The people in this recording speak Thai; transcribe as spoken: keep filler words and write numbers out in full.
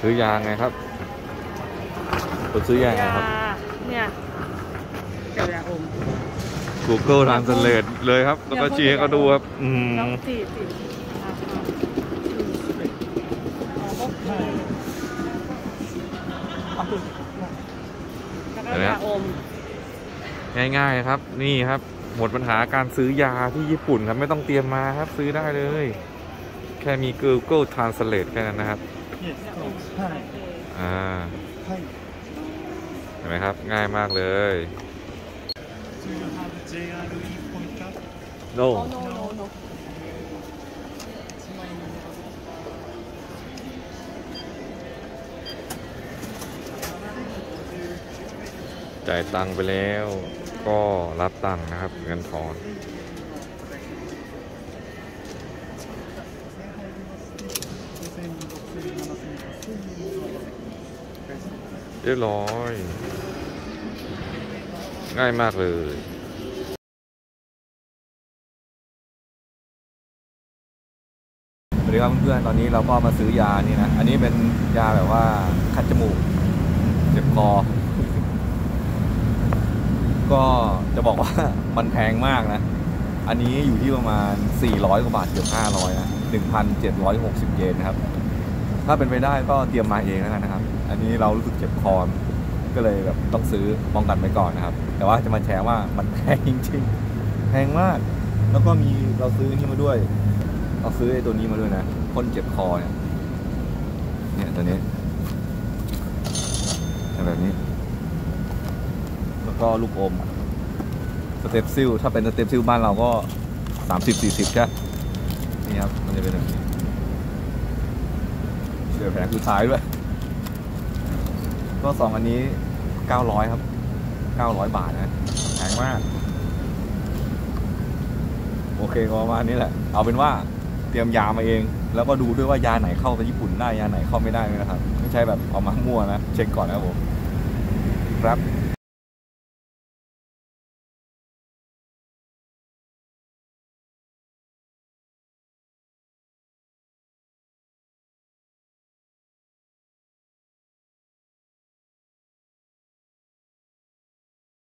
ซื้อยาไงครับคุณซื้อยาไงครับเนี่ยเดี๋ยวยาอม Google Translate เลยครับแล้วก็ชี้ให้เขาดูครับอืมสี่สี่แล้วก็ยาอมง่ายๆครับนี่ครับหมดปัญหาการซื้อยาที่ญี่ปุ่นครับไม่ต้องเตรียมมาครับซื้อได้เลยแค่มี Google Translate แค่นั้นนะครับอ่าเห็นไหมครับง่ายมากเลยโน่จ่ายตังค์ไปแล้วก็รับตังค์นะครับเงินทอนเรียบร้อยง่ายมากเลยสวัสดีครับเพื่อนๆตอนนี้เราก็มาซื้อยานี่นะอันนี้เป็นยาแบบว่าคัดจมูกเจ็บคอก็จะบอกว่ามันแพงมากนะอันนี้อยู่ที่ประมาณสี่ร้อยกว่าบาทเกือบห้าร้อยนะ หนึ่งพันเจ็ดร้อยหกสิบ เยนนะครับถ้าเป็นไปได้ก็เตรียมมาเองแล้วกันนะครับอันนี้เรารู้สึกเจ็บคอก็เลยแบบต้องซื้อป้องกันไปก่อนนะครับแต่ว่าจะมาแชร์ว่ามันแพงจริงๆแพงมากแล้วก็มีเราซื้อนี่มาด้วยเราซื้อไอ้ตัวนี้มาด้วยนะพ่นเจ็บคอเนี่ยเนี่ยตัวนี้แบบนี้แล้วก็ลูกอมสเต็ปซิลถ้าเป็นสเต็ปซิลบ้านเราก็สามสิบสี่สิบใช่นี่ครับมันจะเป็นแบบนี้เดี๋ยวแผงคือท้ายด้วยก็สองอันนี้เก้าร้อยครับเก้าร้อยบาทนะแพงมากโอเคก็ประมาณนี้แหละเอาเป็นว่าเตรียมยามาเองแล้วก็ดูด้วยว่ายาไหนเข้ากับญี่ปุ่นได้ยาไหนเข้าไม่ได้นะครับไม่ใช่แบบเอามามั่วนะเช็คก่อนนะครับผมครับ